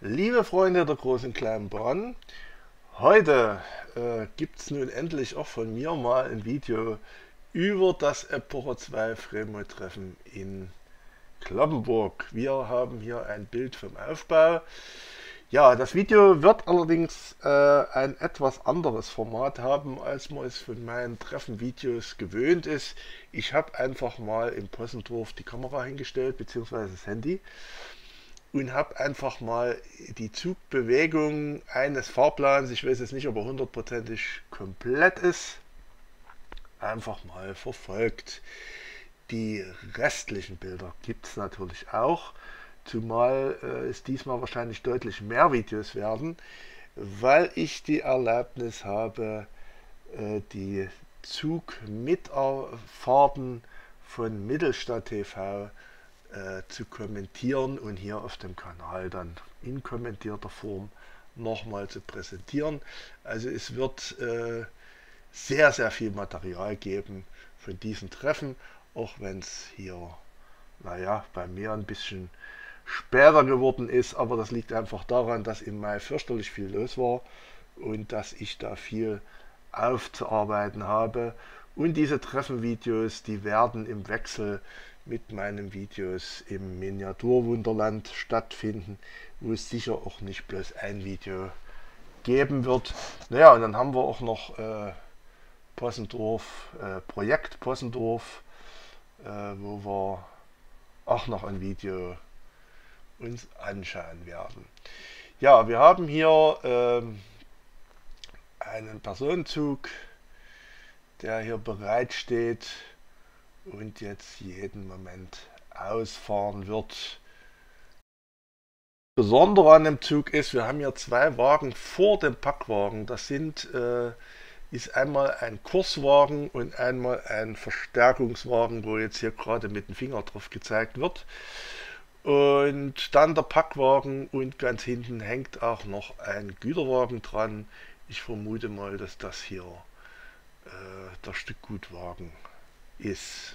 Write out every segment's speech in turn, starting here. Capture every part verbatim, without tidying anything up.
Liebe Freunde der großen kleinen Bahn, heute äh, gibt es nun endlich auch von mir mal ein Video über das Epocher zwei Fremo-Treffen in Cloppenburg. Wir haben hier ein Bild vom Aufbau. Ja, das Video wird allerdings äh, ein etwas anderes Format haben, als man es von meinen Treffenvideos gewöhnt ist. Ich habe einfach mal im Possendorf die Kamera hingestellt, beziehungsweise das Handy, und habe einfach mal die Zugbewegung eines Fahrplans, ich weiß jetzt nicht, ob er hundertprozentig komplett ist, einfach mal verfolgt. Die restlichen Bilder gibt es natürlich auch, zumal äh, es diesmal wahrscheinlich deutlich mehr Videos werden, weil ich die Erlaubnis habe, äh, die Zugmitfahrten von Mittelstadt T V äh, zu kommentieren und hier auf dem Kanal dann in kommentierter Form nochmal zu präsentieren. Also es wird äh, sehr, sehr viel Material geben von diesen Treffen, auch wenn es hier, naja, bei mir ein bisschen später geworden ist, aber das liegt einfach daran, dass im Mai fürchterlich viel los war und dass ich da viel aufzuarbeiten habe. Und diese Treffenvideos, die werden im Wechsel mit meinen Videos im Miniaturwunderland stattfinden, wo es sicher auch nicht bloß ein Video geben wird. Naja, und dann haben wir auch noch äh, Possendorf, äh, Projekt Possendorf, äh, wo wir auch noch ein Video uns anschauen werden. Ja, wir haben hier ähm, einen Personenzug, der hier bereit steht und jetzt jeden Moment ausfahren wird. Das Besondere an dem Zug ist, wir haben hier zwei Wagen vor dem Packwagen. Das sind, äh, ist einmal ein Kurswagen und einmal ein Verstärkungswagen, wo jetzt hier gerade mit dem Finger drauf gezeigt wird. Und dann der Packwagen und ganz hinten hängt auch noch ein Güterwagen dran. Ich vermute mal, dass das hier äh, der Stückgutwagen ist.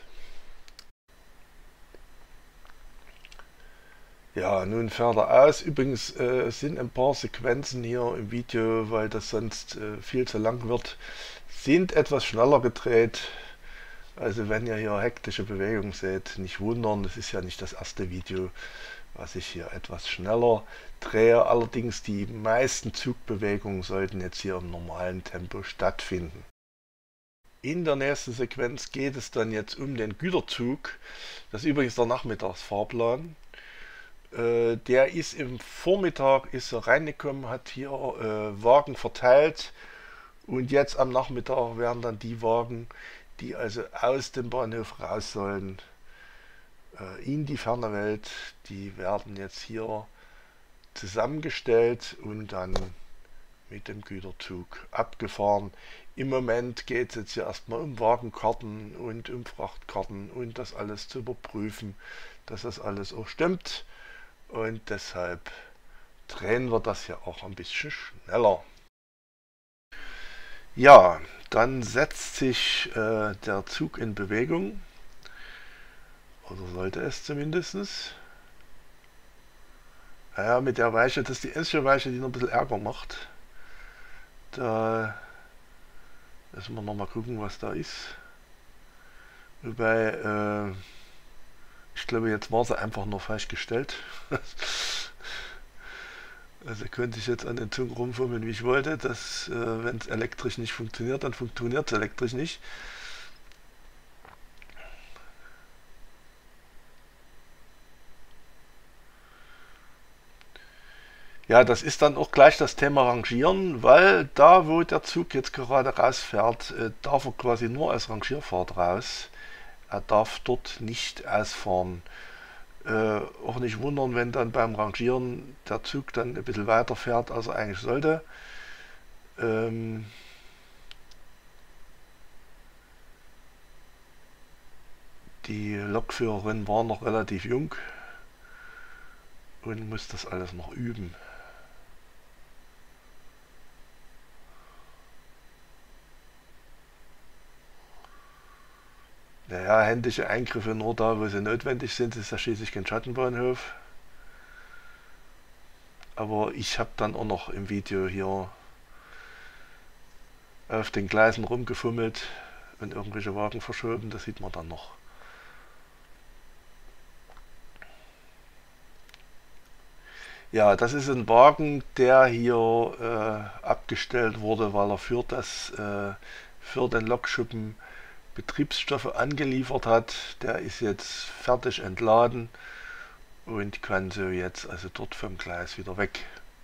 Ja, nun fährt er aus. Übrigens äh, sind ein paar Sequenzen hier im Video, weil das sonst äh, viel zu lang wird, sind etwas schneller gedreht. Also wenn ihr hier hektische Bewegung seht, nicht wundern, das ist ja nicht das erste Video, was ich hier etwas schneller drehe. Allerdings die meisten Zugbewegungen sollten jetzt hier im normalen Tempo stattfinden. In der nächsten Sequenz geht es dann jetzt um den Güterzug. Das ist übrigens der Nachmittagsfahrplan. Äh, der ist im Vormittag ist er reingekommen, hat hier äh, Wagen verteilt und jetzt am Nachmittag werden dann die Wagen, die also aus dem Bahnhof raus sollen, äh, in die ferne Welt, die werden jetzt hier zusammengestellt und dann mit dem Güterzug abgefahren. Im Moment geht es jetzt hier erstmal um Wagenkarten und um Frachtkarten und das alles zu überprüfen, dass das alles auch stimmt. Und deshalb drehen wir das hier auch ein bisschen schneller. Ja, dann setzt sich äh, der Zug in Bewegung. Oder sollte es zumindest. Ja, mit der Weiche, das ist die einzige Weiche, die noch ein bisschen Ärger macht. Da müssen wir nochmal gucken, was da ist. Wobei, äh, ich glaube, jetzt war sie einfach nur falsch gestellt. Also könnte ich jetzt an den Zug rumfummeln, wie ich wollte. Dass, äh, wenn es elektrisch nicht funktioniert, dann funktioniert es elektrisch nicht. Ja, das ist dann auch gleich das Thema Rangieren, weil da, wo der Zug jetzt gerade rausfährt, äh, darf er quasi nur als Rangierfahrt raus. Er darf dort nicht ausfahren. Äh, auch nicht wundern, wenn dann beim Rangieren der Zug dann ein bisschen weiter fährt, als er eigentlich sollte. Ähm die Lokführerin war noch relativ jung und muss das alles noch üben. Naja, händische Eingriffe nur da, wo sie notwendig sind, ist ja schließlich kein Schattenbahnhof. aber ich habe dann auch noch im Video hier auf den Gleisen rumgefummelt und irgendwelche Wagen verschoben, das sieht man dann noch. Ja, das ist ein Wagen, der hier äh, abgestellt wurde, weil er für, das, äh, für den Lokschuppen Betriebsstoffe angeliefert hat. Der ist jetzt fertig entladen und kann so jetzt also dort vom Gleis wieder weg.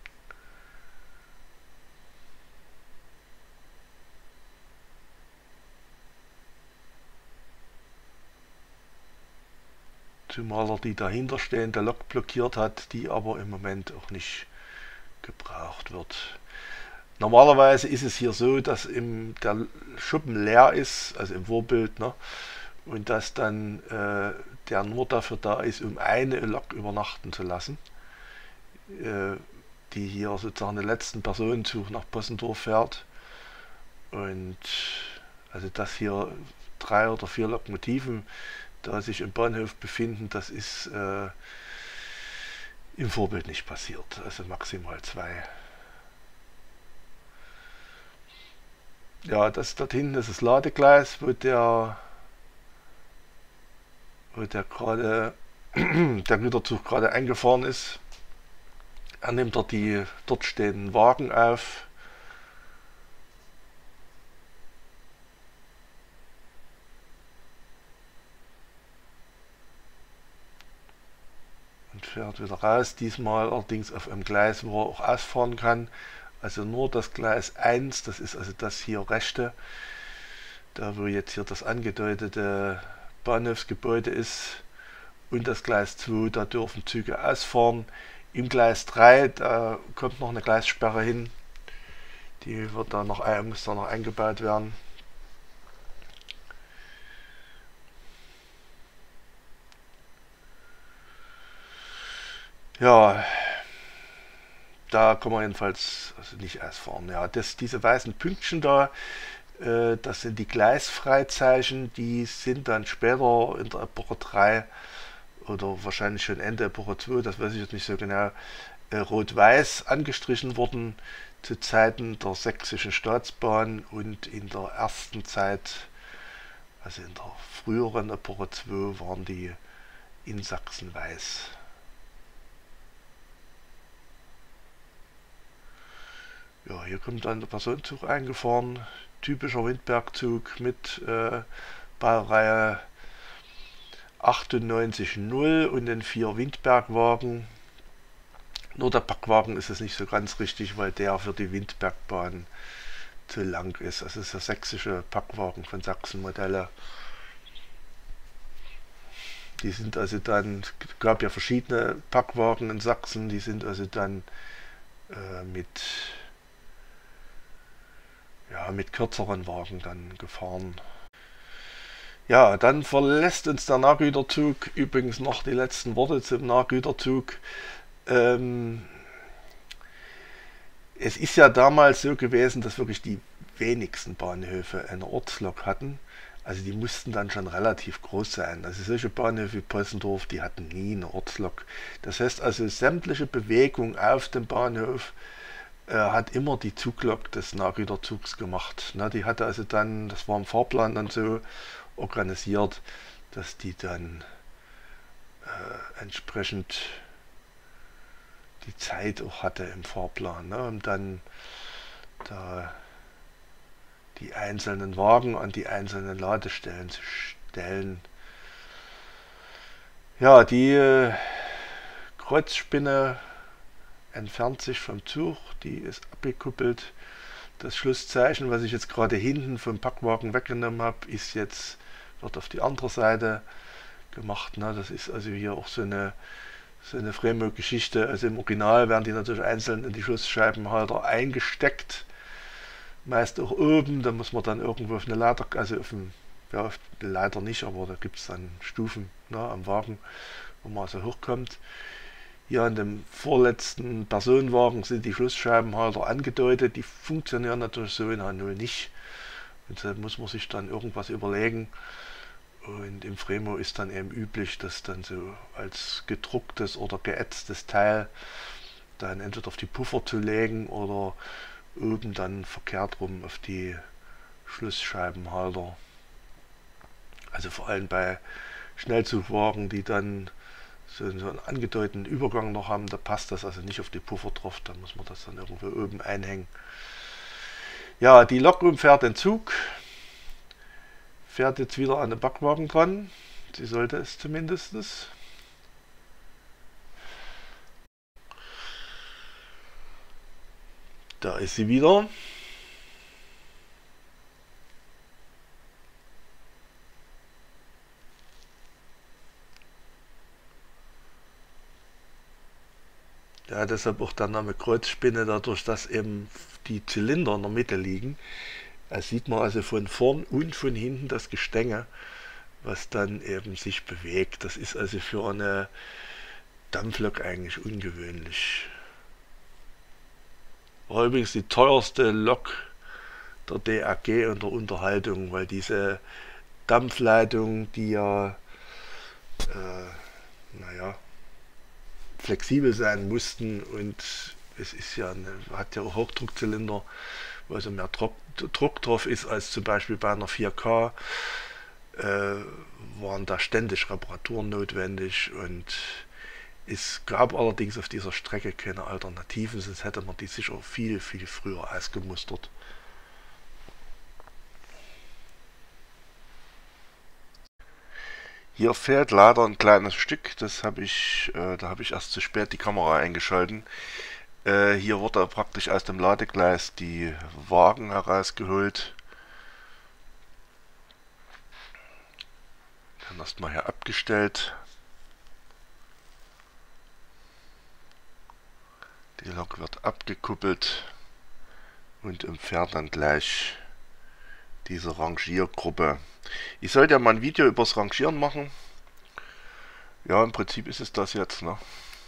Zumal er die dahinter stehende Lok blockiert hat, die aber im Moment auch nicht gebraucht wird. Normalerweise ist es hier so, dass im, der Schuppen leer ist, also im Vorbild, ne, und dass dann äh, der nur dafür da ist, um eine Lok übernachten zu lassen, äh, die hier sozusagen den letzten Personenzug nach Possendorf fährt. Und also dass hier drei oder vier Lokomotiven da sich im Bahnhof befinden, das ist äh, im Vorbild nicht passiert, also maximal zwei. Ja, das dort hinten ist das Ladegleis, wo der, wo der gerade der Güterzug gerade eingefahren ist. Er nimmt dort die dort stehenden Wagen auf. Und fährt wieder raus, diesmal allerdings auf einem Gleis, wo er auch ausfahren kann. Also nur das Gleis eins, das ist also das hier rechte, da wo jetzt hier das angedeutete Bahnhofsgebäude ist, und das Gleis zwei, da dürfen Züge ausfahren. Im Gleis drei, da kommt noch eine Gleissperre hin, die wird da noch, muss da noch eingebaut werden. Ja, da kann man jedenfalls also nicht ausfahren. Ja, das, diese weißen Pünktchen da, äh, das sind die Gleisfreizeichen, die sind dann später in der Epoche drei oder wahrscheinlich schon Ende Epoche zwei, das weiß ich jetzt nicht so genau, äh, rot-weiß angestrichen worden zu Zeiten der Sächsischen Staatsbahn und in der ersten Zeit, also in der früheren Epoche zwei, waren die in Sachsen weiß. Ja, hier kommt dann der Personenzug eingefahren, typischer Windbergzug mit äh, Baureihe achtundneunzig null und den vier Windbergwagen. Nur der Packwagen ist es nicht so ganz richtig, weil der für die Windbergbahn zu lang ist. Also es ist der sächsische Packwagen von Sachsen-Modelle. Die sind also dann, es gab ja verschiedene Packwagen in Sachsen, die sind also dann äh, mit ja, mit kürzeren Wagen dann gefahren. Ja, dann verlässt uns der Nahgüterzug. Übrigens noch die letzten Worte zum Nahgüterzug. Ähm, es ist ja damals so gewesen, dass wirklich die wenigsten Bahnhöfe eine Ortslok hatten. Also die mussten dann schon relativ groß sein. Also solche Bahnhöfe wie Possendorf, die hatten nie eine Ortslok. Das heißt also, sämtliche Bewegung auf dem Bahnhof hat immer die Zuglok des Nahgüterzugs gemacht. Ne, die hatte also dann, das war im Fahrplan dann so organisiert, dass die dann äh, entsprechend die Zeit auch hatte im Fahrplan, ne, um dann da die einzelnen Wagen an die einzelnen Ladestellen zu stellen. Ja, die äh, Kreuzspinne entfernt sich vom Zug, die ist abgekuppelt. Das Schlusszeichen, was ich jetzt gerade hinten vom Packwagen weggenommen habe, ist jetzt, wird auf die andere Seite gemacht. Ne? Das ist also hier auch so eine, so eine Fremo-Geschichte. Also im Original werden die natürlich einzeln in die Schlussscheibenhalter eingesteckt. Meist auch oben, da muss man dann irgendwo auf eine Leiter, also auf ein, ja, auf eine Leiter nicht, aber da gibt es dann Stufen, ne, am Wagen, wo man so hochkommt. Hier an dem vorletzten Personenwagen sind die Schlussscheibenhalter angedeutet. Die funktionieren natürlich so in H null nicht. Und da muss man sich dann irgendwas überlegen. Und im Fremo ist dann eben üblich, dass dann so als gedrucktes oder geätztes Teil dann entweder auf die Puffer zu legen oder oben dann verkehrt rum auf die Schlussscheibenhalter. Also vor allem bei Schnellzugwagen, die dann so, so einen angedeuteten Übergang noch haben, da passt das also nicht auf die Puffer drauf, da muss man das dann irgendwo oben einhängen. Ja, die Lok umfährt den Zug, fährt jetzt wieder an den Backwagen dran, sie sollte es zumindest. Da ist sie wieder. Ja, deshalb auch der Name Kreuzspinne, dadurch, dass eben die Zylinder in der Mitte liegen. Da sieht man also von vorn und von hinten das Gestänge, was dann eben sich bewegt. Das ist also für eine Dampflok eigentlich ungewöhnlich. War übrigens die teuerste Lok der D A G und der Unterhaltung, weil diese Dampfleitungen, die ja, äh, naja, flexibel sein mussten, und es ist ja eine, hat ja auch Hochdruckzylinder, wo also mehr Druck, Druck drauf ist als zum Beispiel bei einer vier K, äh, waren da ständig Reparaturen notwendig, und es gab allerdings auf dieser Strecke keine Alternativen, sonst hätte man die sicher viel, viel früher ausgemustert. Hier fehlt leider ein kleines Stück, das habe ich, äh, da habe ich erst zu spät die Kamera eingeschalten. Äh, hier wurde praktisch aus dem Ladegleis die Wagen herausgeholt. Dann erstmal hier abgestellt. Die Lok wird abgekuppelt und umfährt dann gleich diese Rangiergruppe. Ich sollte ja mal ein Video übers Rangieren machen. Ja, im Prinzip ist es das jetzt, ne?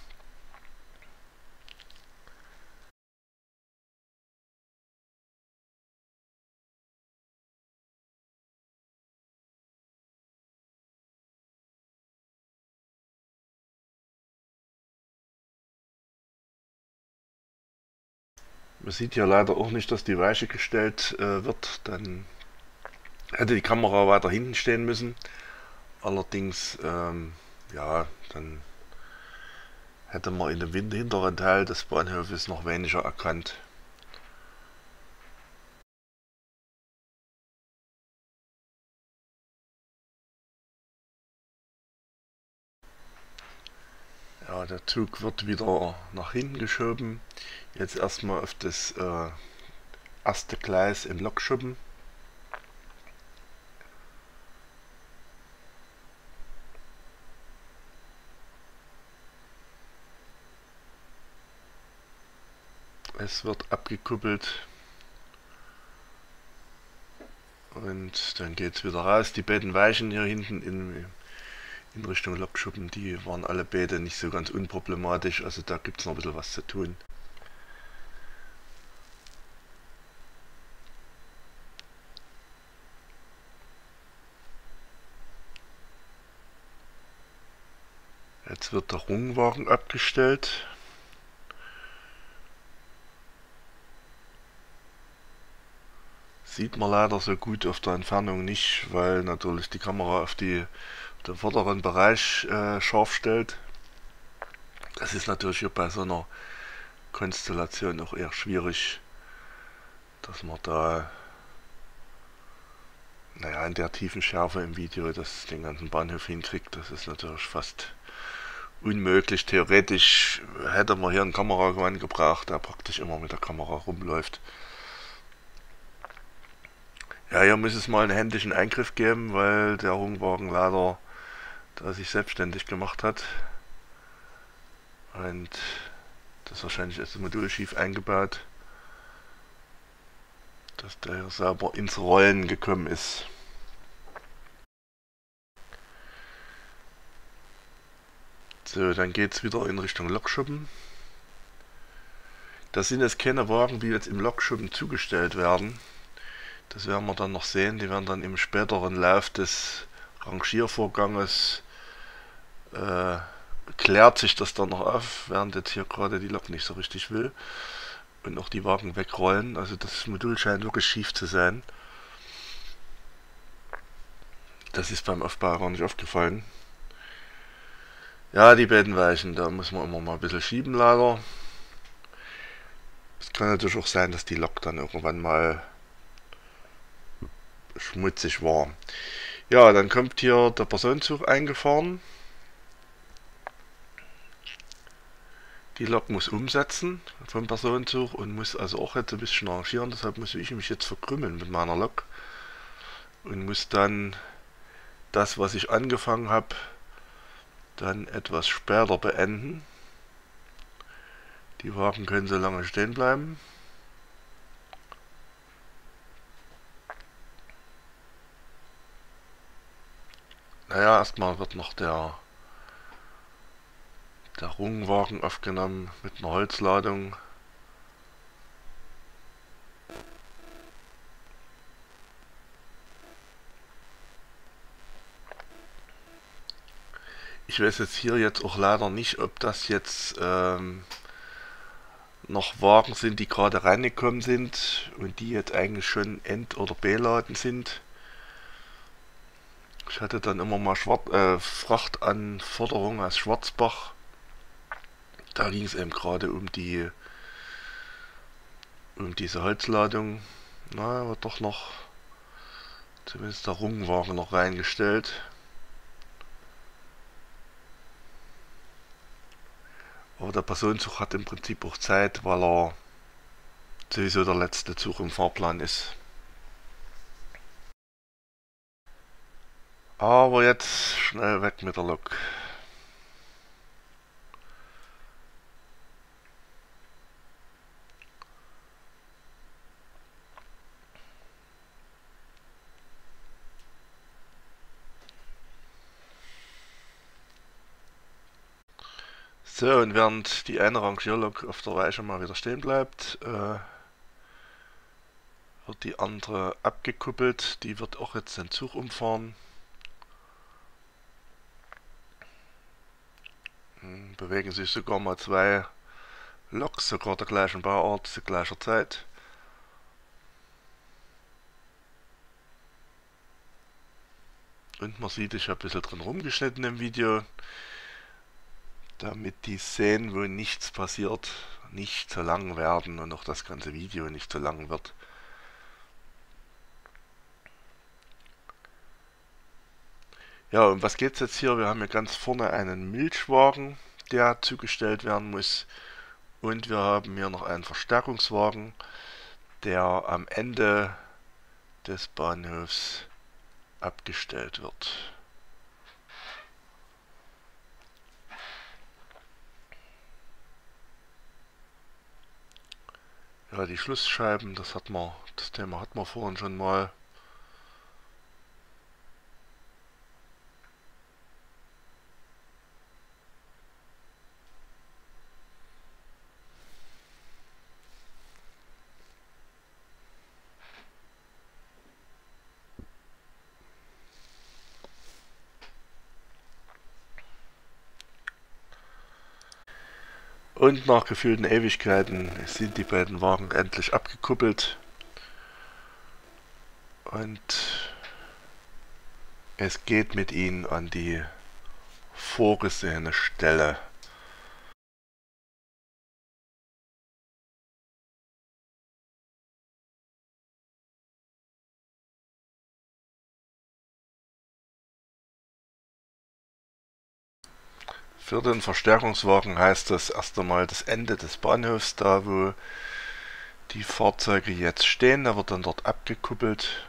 Man sieht hier leider auch nicht, dass die Weiche gestellt äh, wird. Dann hätte die Kamera weiter hinten stehen müssen. Allerdings, ähm, ja, dann hätte man in dem hinteren Teil des Bahnhofes noch weniger erkannt. Ja, der Zug wird wieder nach hinten geschoben. Jetzt erstmal auf das äh, erste Gleis im Lokschuppen. Es wird abgekuppelt und dann geht es wieder raus. Die beiden Weichen hier hinten in, in Richtung Lokschuppen, die waren alle beide nicht so ganz unproblematisch, also da gibt es noch ein bisschen was zu tun. Jetzt wird der Rungwagen abgestellt. Sieht man leider so gut auf der Entfernung nicht, weil natürlich die Kamera auf, die, auf den vorderen Bereich äh, scharf stellt. Das ist natürlich hier bei so einer Konstellation auch eher schwierig, dass man da, naja, in der tiefen Schärfe im Video das den ganzen Bahnhof hinkriegt. Das ist natürlich fast unmöglich. Theoretisch hätte man hier einen Kameramann gebraucht, der praktisch immer mit der Kamera rumläuft. Ja, hier muss es mal einen händischen Eingriff geben, weil der Rungwagen leider da sich selbstständig gemacht hat. Und das wahrscheinlich ist das Modul schief eingebaut, dass der hier selber ins Rollen gekommen ist. So, dann geht es wieder in Richtung Lokschuppen. Das sind jetzt keine Wagen, die jetzt im Lokschuppen zugestellt werden. Das werden wir dann noch sehen. Die werden dann im späteren Lauf des Rangiervorganges äh, klärt sich das dann noch auf, während jetzt hier gerade die Lok nicht so richtig will und auch die Wagen wegrollen. Also das Modul scheint wirklich schief zu sein. Das ist beim Aufbau gar nicht aufgefallen. Ja, die beiden Weichen, da muss man immer mal ein bisschen schieben leider. Es kann natürlich auch sein, dass die Lok dann irgendwann mal schmutzig war. Ja, dann kommt hier der Personenzug eingefahren. Die Lok muss umsetzen vom Personenzug und muss also auch jetzt ein bisschen arrangieren. Deshalb muss ich mich jetzt verkrümmeln mit meiner Lok und muss dann das, was ich angefangen habe, dann etwas später beenden. Die Wagen können so lange stehen bleiben. Naja, erstmal wird noch der, der Rungwagen aufgenommen mit einer Holzladung. Ich weiß jetzt hier jetzt auch leider nicht, ob das jetzt ähm, noch Wagen sind, die gerade reingekommen sind und die jetzt eigentlich schon End- oder B-Laden sind. Ich hatte dann immer mal Schwar äh, Frachtanforderungen aus Schwarzbach. Da ging es eben gerade um die um diese Holzladung. Na, wird doch noch zumindest der Rungwagen noch reingestellt. Aber der Personenzug hat im Prinzip auch Zeit, weil er sowieso der letzte Zug im Fahrplan ist. Aber jetzt schnell weg mit der Lok. So, und während die eine Rangierlok auf der Weiche mal wieder stehen bleibt, äh, wird die andere abgekuppelt. Die wird auch jetzt den Zug umfahren. Hm, bewegen sich sogar mal zwei Loks, sogar der gleichen Bauart, zu gleicher Zeit. Und man sieht, ich habe ein bisschen drin rumgeschnitten im Video, damit die Szenen, wo nichts passiert, nicht zu lang werden und auch das ganze Video nicht zu lang wird. Ja, um was geht's jetzt hier? Wir haben hier ganz vorne einen Milchwagen, der zugestellt werden muss. Und wir haben hier noch einen Verstärkungswagen, der am Ende des Bahnhofs abgestellt wird. Ja, die Schlussscheiben, das hat man, das Thema hat man vorhin schon mal. Und nach gefühlten Ewigkeiten sind die beiden Wagen endlich abgekuppelt. Und es geht mit ihnen an die vorgesehene Stelle. Für den Verstärkungswagen heißt das erst einmal das Ende des Bahnhofs, da wo die Fahrzeuge jetzt stehen. Da wird dann dort abgekuppelt.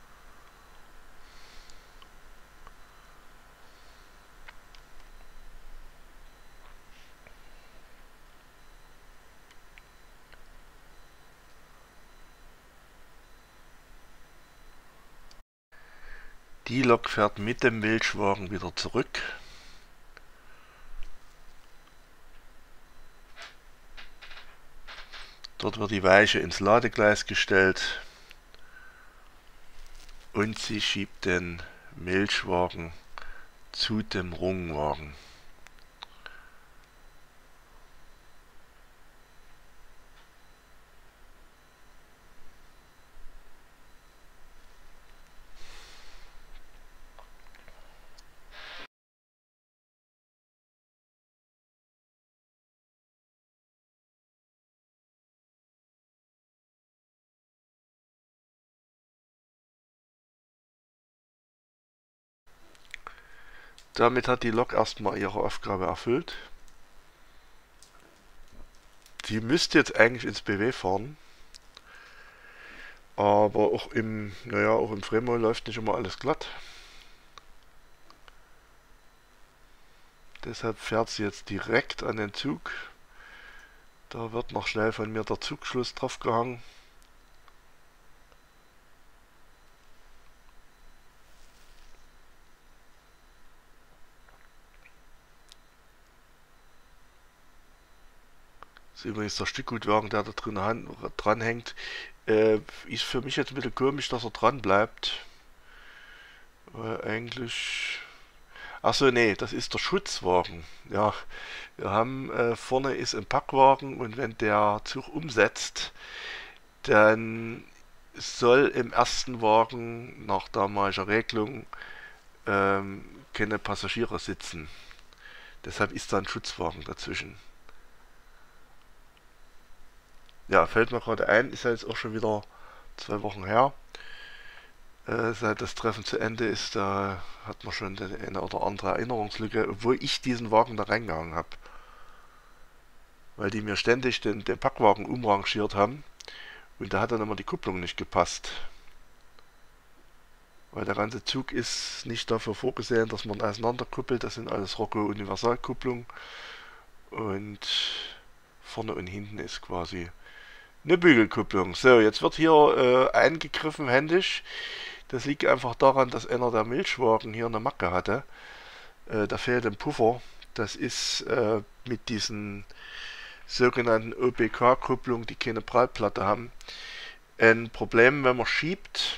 Die Lok fährt mit dem Milchwagen wieder zurück. Dort wird die Weiche ins Ladegleis gestellt und sie schiebt den Milchwagen zu dem Rungwagen. Damit hat die Lok erstmal ihre Aufgabe erfüllt. Die müsste jetzt eigentlich ins B W fahren. Aber auch im, naja, auch im Fremo läuft nicht immer alles glatt. Deshalb fährt sie jetzt direkt an den Zug. Da wird noch schnell von mir der Zugschluss drauf gehangen. Das ist übrigens der Stückgutwagen, der da drin dran hängt. Äh, ist für mich jetzt ein bisschen komisch, dass er dran bleibt. Weil eigentlich... Achso, nee, das ist der Schutzwagen. Ja, wir haben äh, vorne ist ein Packwagen und wenn der Zug umsetzt, dann soll im ersten Wagen nach damaliger Regelung ähm, keine Passagiere sitzen. Deshalb ist da ein Schutzwagen dazwischen. Ja, fällt mir gerade ein, ist ja jetzt auch schon wieder zwei Wochen her. Äh, seit das Treffen zu Ende ist, da hat man schon eine oder andere Erinnerungslücke, obwohl ich diesen Wagen da reingegangen habe. Weil die mir ständig den, den Packwagen umrangiert haben und da hat dann immer die Kupplung nicht gepasst. Weil der ganze Zug ist nicht dafür vorgesehen, dass man auseinanderkuppelt. Das sind alles Rocco Universalkupplung. Und vorne und hinten ist quasi eine Bügelkupplung. So, jetzt wird hier äh, eingegriffen händisch. Das liegt einfach daran, dass einer der Milchwagen hier eine Macke hatte. Äh, da fehlt ein Puffer. Das ist äh, mit diesen sogenannten O B K-Kupplungen, die keine Prallplatte haben, ein Problem, wenn man schiebt.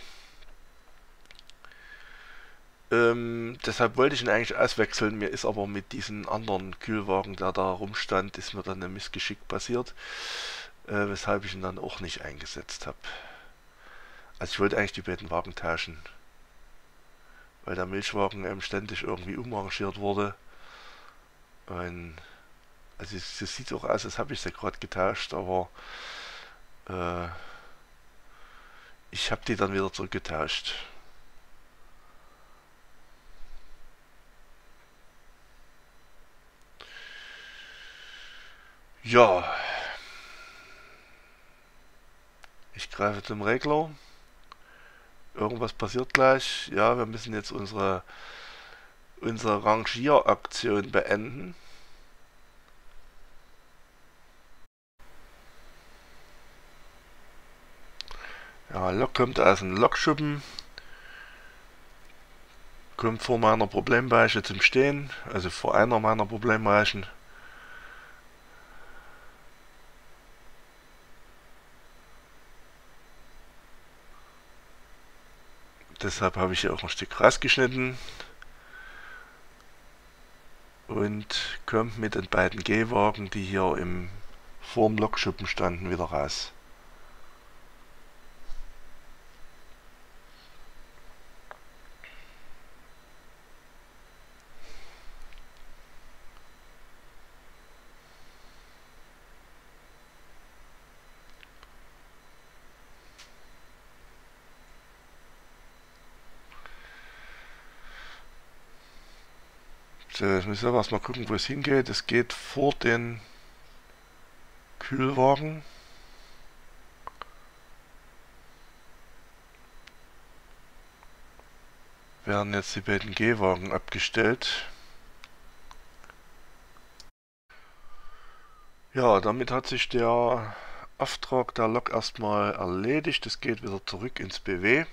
Ähm, deshalb wollte ich ihn eigentlich auswechseln. Mir ist aber mit diesem anderen Kühlwagen, der da rumstand, ist mir dann ein Missgeschick passiert, äh, weshalb ich ihn dann auch nicht eingesetzt habe. Also ich wollte eigentlich die beiden Wagen tauschen, weil der Milchwagen ähm, ständig irgendwie umrangiert wurde. Und also es, es sieht auch aus, als habe ich sie gerade getauscht, aber äh, ich habe die dann wieder zurückgetauscht. Ja, ich greife zum Regler. Irgendwas passiert gleich. Ja, wir müssen jetzt unsere, unsere Rangieraktion beenden. Ja, Lok kommt aus dem Lokschuppen. Kommt vor meiner Problembeiche zum Stehen. Also vor einer meiner Problembeichen. Deshalb habe ich hier auch ein Stück rausgeschnitten. Und kommt mit den beiden Gehwagen, die hier im vorm Lokschuppen standen, wieder raus. So, jetzt müssen wir aber erstmal gucken, wo es hingeht. Es geht vor den Kühlwagen. Werden jetzt die beiden Gehwagen abgestellt. Ja, damit hat sich der Auftrag der Lok erstmal erledigt. Es geht wieder zurück ins B W.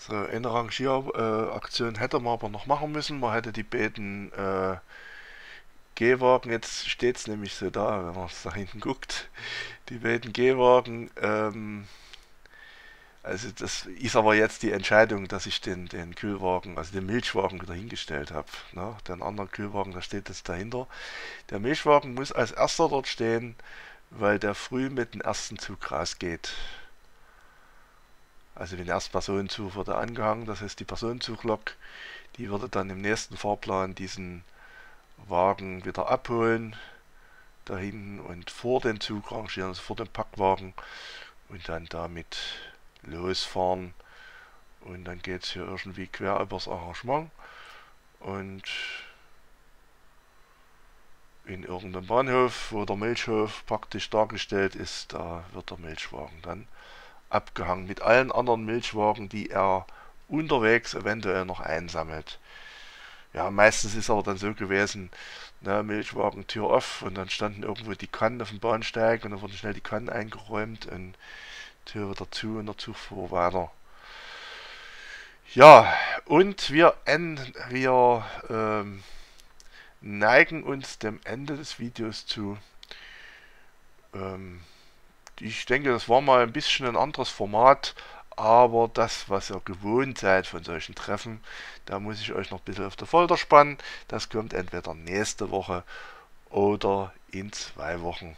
So, eine Rangieraktion äh, hätte man aber noch machen müssen. Man hätte die beiden äh, Gehwagen, jetzt steht es nämlich so da, wenn man da hinten guckt, die beiden Gehwagen, ähm, also das ist aber jetzt die Entscheidung, dass ich den, den Kühlwagen, also den Milchwagen wieder hingestellt habe. Ne? Den anderen Kühlwagen, da steht jetzt dahinter. Der Milchwagen muss als erster dort stehen, weil der früh mit dem ersten Zug rausgeht. Also den ersten Personenzug wird er angehangen, das heißt die Personenzuglok, die würde dann im nächsten Fahrplan diesen Wagen wieder abholen, da hinten und vor den Zug rangieren, also vor dem Packwagen und dann damit losfahren. Und dann geht es hier irgendwie quer übers Arrangement und in irgendeinem Bahnhof, wo der Milchhof praktisch dargestellt ist, da wird der Milchwagen dann abgehangen mit allen anderen Milchwagen, die er unterwegs eventuell noch einsammelt. Ja, meistens ist aber dann so gewesen, ne, Milchwagen Tür off und dann standen irgendwo die Kannen auf dem Bahnsteig und dann wurden schnell die Kannen eingeräumt und Tür wieder zu und der Zug fuhr weiter. Ja, und wir, wir ähm, neigen uns dem Ende des Videos zu. Ähm, ich denke, das war mal ein bisschen ein anderes Format, aber das, was ihr gewohnt seid von solchen Treffen, da muss ich euch noch ein bisschen auf der Folter spannen. Das kommt entweder nächste Woche oder in zwei Wochen.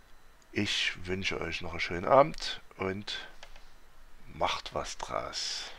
Ich wünsche euch noch einen schönen Abend und macht was draus.